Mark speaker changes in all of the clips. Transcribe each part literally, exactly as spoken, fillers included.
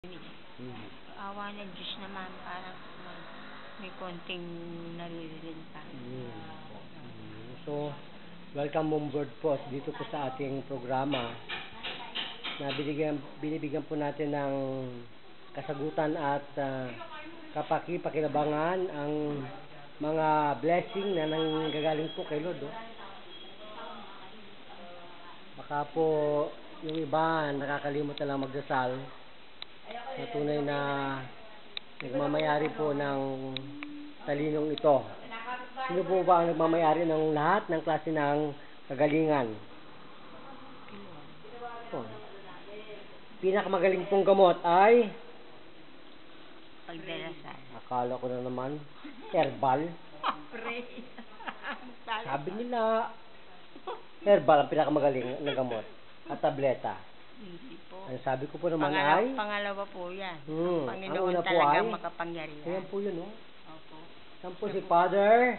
Speaker 1: Hmm.
Speaker 2: Awa ng Diyos naman, parang may konting naririnig pa.
Speaker 1: Hmm. Hmm. So, welcome on board po dito po sa ating programa na binibigyan, binibigyan po natin ng kasagutan at uh, kapaki-pakilabangan ang mga blessing na nanggagaling po kay Lord. Oh. Baka po yung iba nakakalimot na lang magdasal na tunay na nagmamayari po ng talinong ito. Sino po ba ang nagmamayari ng lahat ng klase ng kagalingan? Oh. Pinakamagaling pong gamot ay
Speaker 2: Pagdarasal.
Speaker 1: akala ko na naman herbal.
Speaker 2: Pray.
Speaker 1: Sabi nila herbal ang pinakamagaling na gamot at tableta.
Speaker 2: Hindi po.
Speaker 1: Ang sabi ko po naman
Speaker 2: Pangalawa,
Speaker 1: ay
Speaker 2: pangalawa po yan.
Speaker 1: Hmm,
Speaker 2: Ang
Speaker 1: ang
Speaker 2: Panginoon
Speaker 1: una po
Speaker 2: talagang
Speaker 1: ay
Speaker 2: makapangyarihan.
Speaker 1: ayan po yun, oh.
Speaker 2: Opo.
Speaker 1: Saan po si Father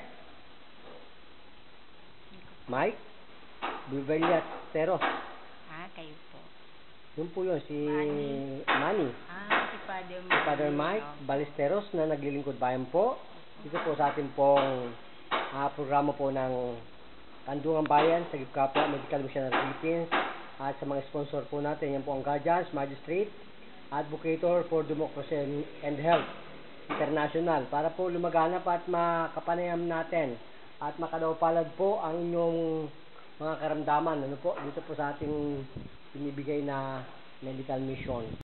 Speaker 1: Mike Ballesteros?
Speaker 2: Ah, kayo po.
Speaker 1: Yun po yun, si
Speaker 2: Manny.
Speaker 1: Manny.
Speaker 2: Ah, si Father
Speaker 1: Si
Speaker 2: Mike.
Speaker 1: Father Mike Ballesteros na naglilingkod bayan po. Dito po sa ating pong uh, programa po ng Kandungan Bayan sa Gipkapwa Medical Missionary Philippines at sa mga sponsor po natin. Yan po ang Guardians, Magistrate, Advocator for Democracy and Health International para po lumaganap at makapanayam natin at makadaupalad po ang inyong mga karamdaman ano po dito po sa ating binibigay na medical mission.